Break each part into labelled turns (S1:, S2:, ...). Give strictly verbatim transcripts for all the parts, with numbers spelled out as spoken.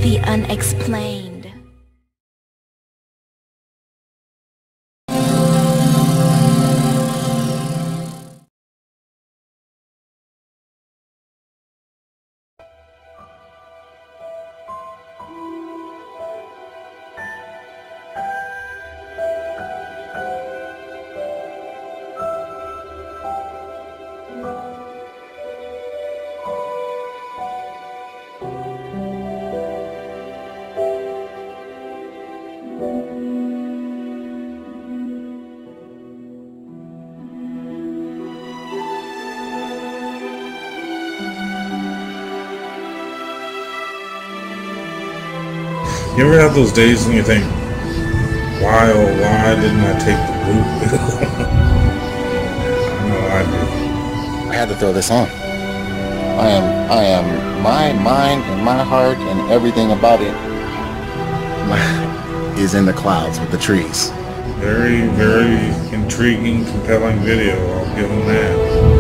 S1: the unexplained.
S2: You ever have those days when you think, why oh why didn't I take the blue pill? I know I do.
S3: I had to throw this on. I am, I am, my mind and my heart and everything about it my, is in the clouds with the trees.
S2: Very, very intriguing, compelling video. I'll give them that.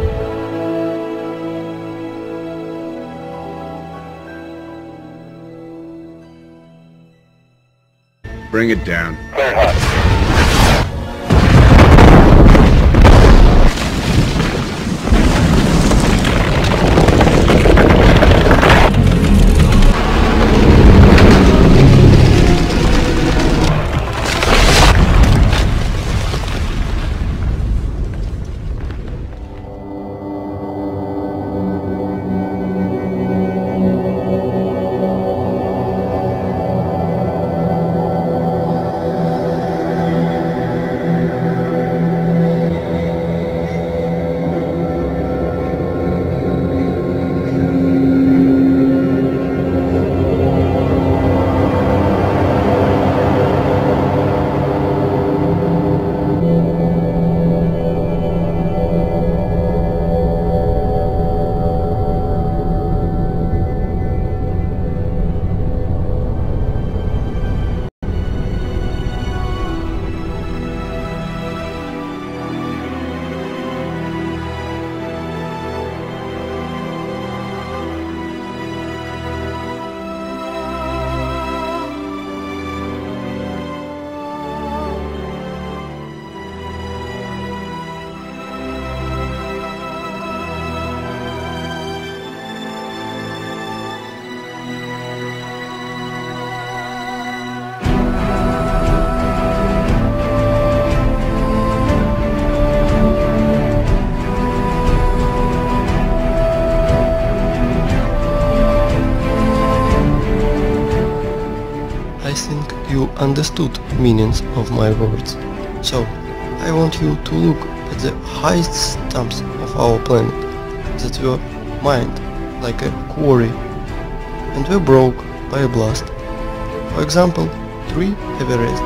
S4: Bring it down.
S5: Clear hot.
S6: I think you understood meanings of my words. So, I want you to look at the highest stumps of our planet that were mined like a quarry and were broke by a blast. For example, three Everest.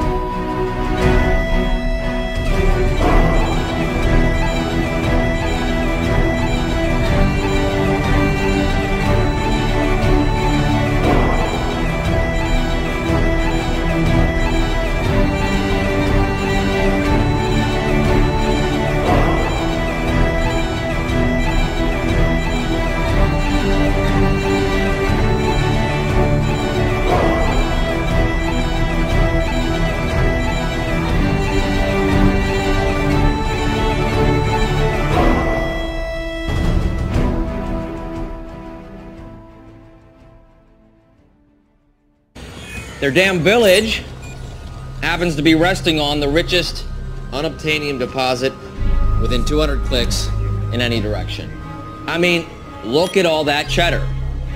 S7: Their damn village happens to be resting on the richest unobtainium deposit within two hundred clicks in any direction. I mean, look at all that cheddar.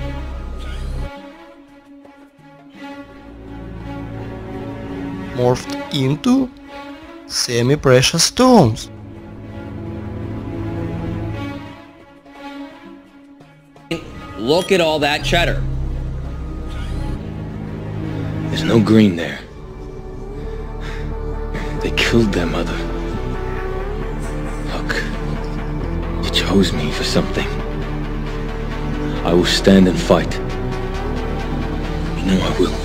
S6: Morphed into semi-precious stones.
S7: Look at all that cheddar.
S8: There's no green there. They killed their mother. Look, you chose me for something. I will stand and fight. You know I will.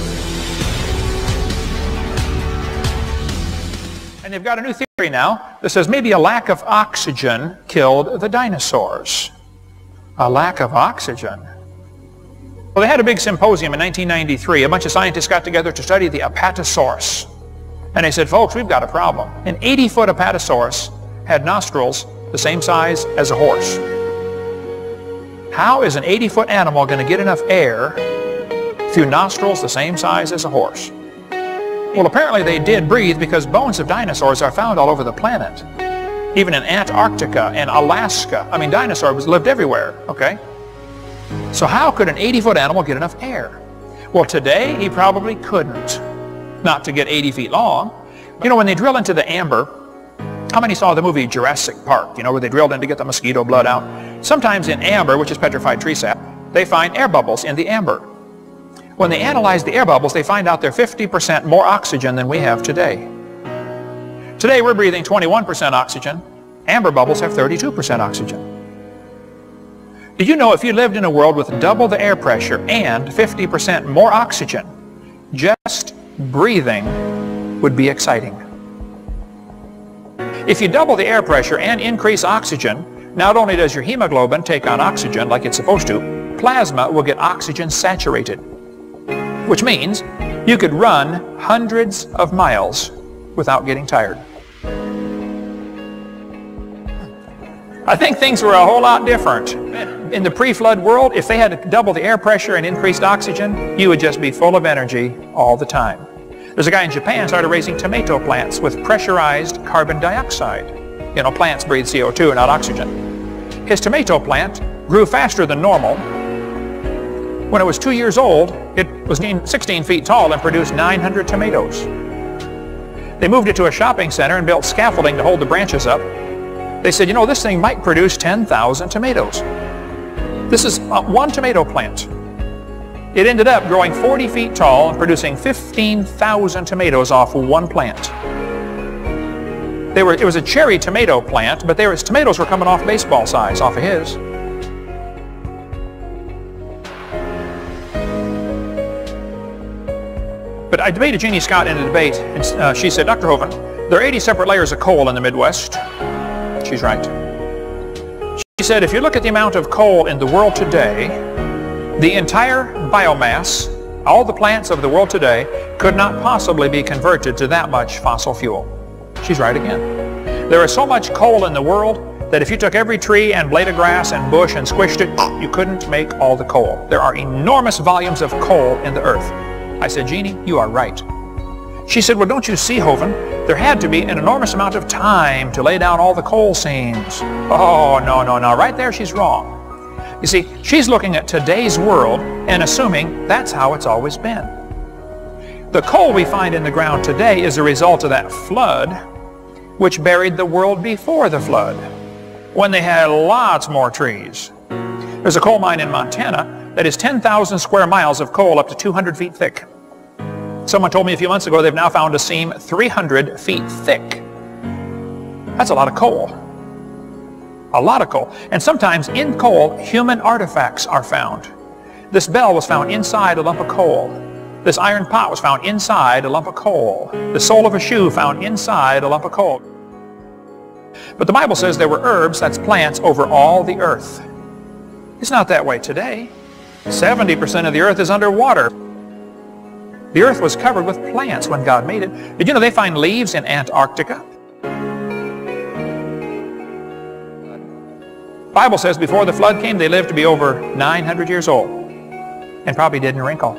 S9: And they've got a new theory now that says maybe a lack of oxygen killed the dinosaurs. A lack of oxygen. Well, they had a big symposium in nineteen ninety-three. A bunch of scientists got together to study the Apatosaurus. And they said, folks, we've got a problem. An eighty-foot Apatosaurus had nostrils the same size as a horse. How is an eighty-foot animal going to get enough air through nostrils the same size as a horse? Well, apparently they did breathe because bones of dinosaurs are found all over the planet. Even in Antarctica and Alaska. I mean, dinosaurs lived everywhere, okay? So how could an eighty-foot animal get enough air? Well, today he probably couldn't. Not to get eighty feet long. You know, when they drill into the amber, how many saw the movie Jurassic Park, you know, where they drilled in to get the mosquito blood out? Sometimes in amber, which is petrified tree sap, they find air bubbles in the amber. When they analyze the air bubbles, they find out they're fifty percent more oxygen than we have today. Today we're breathing twenty-one percent oxygen. Amber bubbles have thirty-two percent oxygen. Did you know if you lived in a world with double the air pressure and fifty percent more oxygen, just breathing would be exciting? If you double the air pressure and increase oxygen, not only does your hemoglobin take on oxygen like it's supposed to, plasma will get oxygen saturated, which means you could run hundreds of miles without getting tired. I think things were a whole lot different. In the pre-flood world, if they had to double the air pressure and increased oxygen, you would just be full of energy all the time. There's a guy in Japan started raising tomato plants with pressurized carbon dioxide. You know, plants breathe C O two, not oxygen. His tomato plant grew faster than normal. When it was two years old, it was sixteen feet tall and produced nine hundred tomatoes. They moved it to a shopping center and built scaffolding to hold the branches up. They said, you know, this thing might produce ten thousand tomatoes. This is one tomato plant. It ended up growing forty feet tall and producing fifteen thousand tomatoes off one plant. They were, it was a cherry tomato plant, but there was, tomatoes were coming off baseball size off of his. But I debated Jeannie Scott in a debate, and uh, she said, Doctor Hovind, there are eighty separate layers of coal in the Midwest. She's right. She said, if you look at the amount of coal in the world today, the entire biomass, all the plants of the world today, could not possibly be converted to that much fossil fuel. She's right again. There is so much coal in the world that if you took every tree and blade of grass and bush and squished it, you couldn't make all the coal. There are enormous volumes of coal in the earth. I said, Jeannie, you are right. She said, well, don't you see, Hovind, there had to be an enormous amount of time to lay down all the coal seams. Oh, no, no, no, right there she's wrong. You see, she's looking at today's world and assuming that's how it's always been. The coal we find in the ground today is a result of that flood, which buried the world before the flood, when they had lots more trees. There's a coal mine in Montana that is ten thousand square miles of coal up to two hundred feet thick. Someone told me a few months ago they've now found a seam three hundred feet thick. That's a lot of coal. A lot of coal. And sometimes in coal, human artifacts are found. This bell was found inside a lump of coal. This iron pot was found inside a lump of coal. The sole of a shoe found inside a lump of coal. But the Bible says there were herbs, that's plants, over all the earth. It's not that way today. seventy percent of the earth is underwater. The earth was covered with plants when God made it. Did you know they find leaves in Antarctica? The Bible says before the flood came, they lived to be over nine hundred years old and probably didn't wrinkle.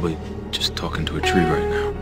S8: probably just talking to a tree right now.